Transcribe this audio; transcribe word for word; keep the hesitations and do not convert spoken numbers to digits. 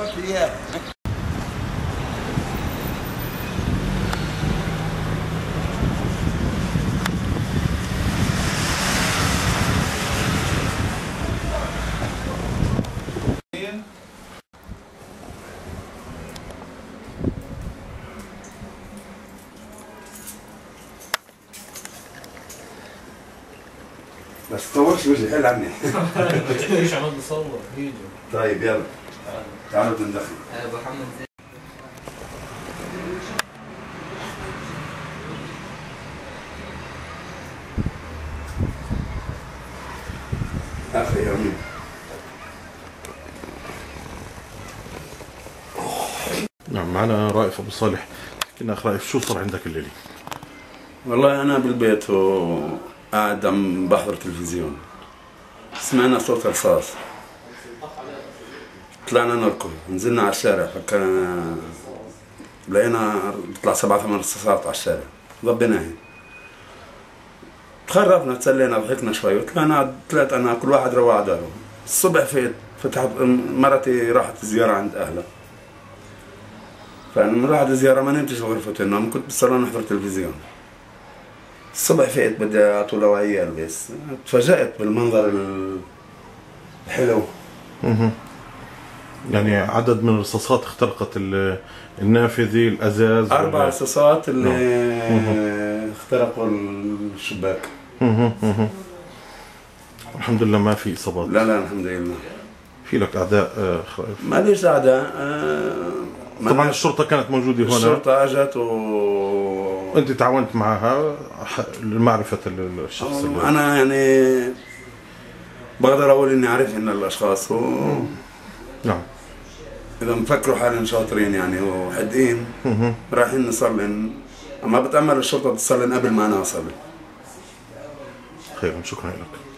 بس تصورش وجهي حل عني. ليش عمال نصور فيديو؟ طيب يلا تعالوا تندخل. ابو محمد زين. اخي يومين. نعم معنا رائف ابو صالح. احكي لنا اخ رائف شو صار عندك الليله؟ والله انا بالبيت وقاعد عم بحضر تلفزيون، سمعنا صوت رصاص، طلعنا نركض، نزلنا على الشارع، فكان لقينا بيطلع سبعة ثمان رصاصات على الشارع، ضبينا هيك تخرفنا تسلينا ضحكنا شوي وطلعنا، طلعت انا كل واحد روح على داره. الصبح فيت فتحت مرتي راحت زياره عند اهلها، فلما رحت زياره ما نمتش بغرفة النوم، كنت بالصالون احضر تلفزيون. الصبح فقت بدي اعطوا لوعية البس، تفاجأت بالمنظر الحلو. اها يعني عدد من الرصاصات اخترقت النافذة، الازاز، اربع رصاصات اللي اخترقوا الشباك. اها اها الحمد لله ما في اصابات. لا لا الحمد لله. في لك اعداء خائف؟ ما ليش اعداء. طبعا الشرطة كانت موجودة هنا. الشرطة اجت و انت تعاونت معها لمعرفة الشخص اللي... انا يعني بقدر اقول اني عارف ان الاشخاص و... نعم. اذا مفكروا حالهم شاطرين يعني وحدقين رايحين نصلي، اما بتأمل الشرطة تصلي قبل ما انا اصلي. خير شكرا لك.